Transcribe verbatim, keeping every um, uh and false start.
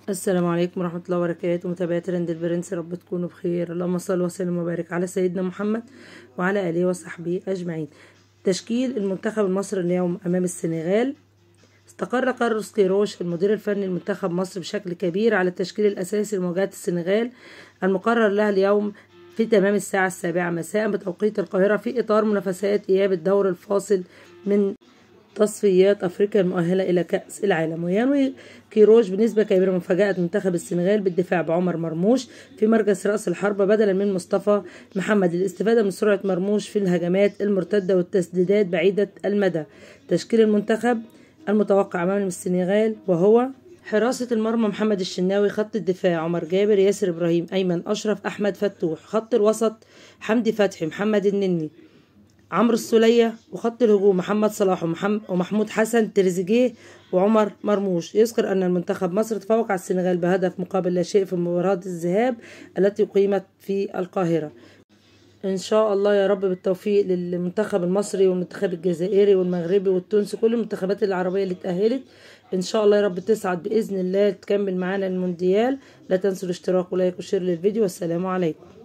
السلام عليكم ورحمة الله وبركاته. متابعي ترند البرنس، رب تكونوا بخير. اللهم صل وسلم وبارك على سيدنا محمد وعلى آله وصحبه أجمعين. تشكيل المنتخب المصري اليوم أمام السنغال. استقر كارلوس كيروش المدير الفني لمنتخب مصر بشكل كبير على التشكيل الأساسي لمواجهة السنغال المقرر لها اليوم في تمام الساعة السابعة مساء بتوقيت القاهرة، في إطار منافسات إياب الدور الفاصل من تصفيات أفريقيا المؤهلة إلى كأس العالم. وينوي كيروش بنسبة كبيرة مفاجأة منتخب السنغال بالدفاع بعمر مرموش في مركز رأس الحربة بدلا من مصطفى محمد للاستفادة من سرعة مرموش في الهجمات المرتدة والتسديدات بعيدة المدى. تشكيل المنتخب المتوقع أمام السنغال وهو: حراسة المرمى محمد الشناوي، خط الدفاع عمر جابر، ياسر إبراهيم، أيمن أشرف، أحمد فتوح، خط الوسط حمدي فتحي، محمد النني، عمرو السولية، وخط الهجوم محمد صلاح ومحمود حسن، تريزيجيه، وعمر مرموش. يذكر أن المنتخب مصر تفوق على السنغال بهدف مقابل لا شيء في مباراة الذهاب التي أقيمت في القاهرة. إن شاء الله يا رب بالتوفيق للمنتخب المصري والمنتخب الجزائري والمغربي والتونسي، كل المنتخبات العربية اللي اتأهلت إن شاء الله يا رب تصعد بإذن الله تكمل معانا المونديال. لا تنسوا الاشتراك ولايك وشير للفيديو، والسلام عليكم.